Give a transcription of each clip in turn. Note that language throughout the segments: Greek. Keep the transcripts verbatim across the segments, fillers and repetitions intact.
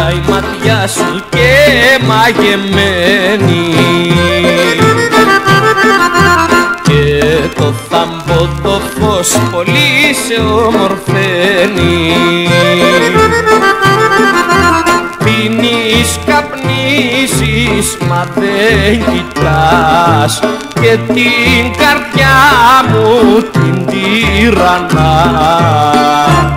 η ματιά σου και μαγεμένη και το θαμπό το φως πολύ σε ομορφαίνει. Πίνεις, καπνίζεις, μα δεν κοιτάς και την καρδιά μου την τυραννάς.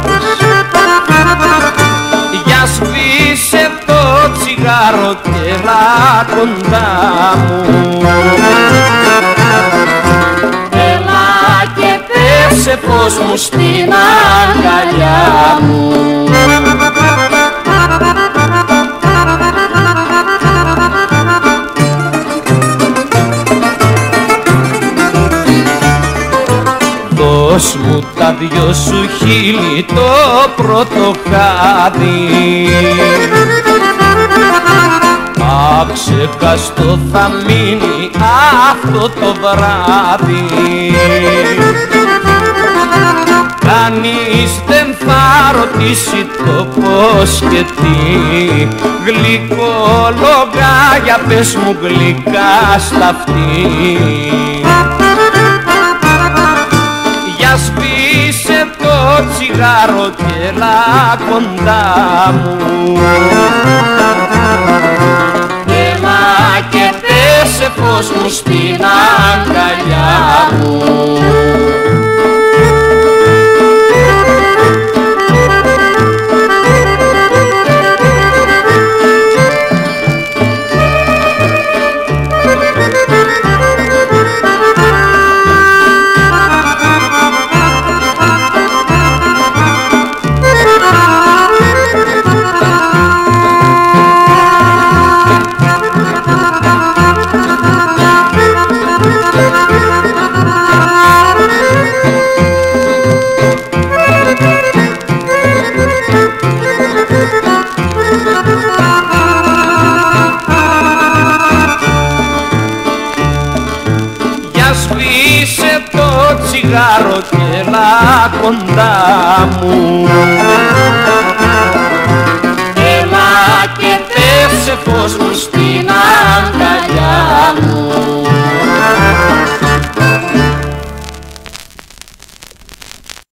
Για σβήσε το τσιγάρο και έλα κοντά μου, έλα και πέσε φως μου στην αγκαλιά μου. Δώσ' μου τα δυο σου χείλη το πρώτο χάδι, άξεχαστο θα μείνει αυτό το βράδυ. Κανείς δεν θα ρωτήσει το πώς και τι, γλυκόλογα για πες μου γλυκά στα αυτή. Για σβήσε το τσιγάρο και έλα κοντά μου, έλα και πέσε φως μου στην αγκαλιά μου. Σβήσε το τσιγάρο και έλα κοντά μου,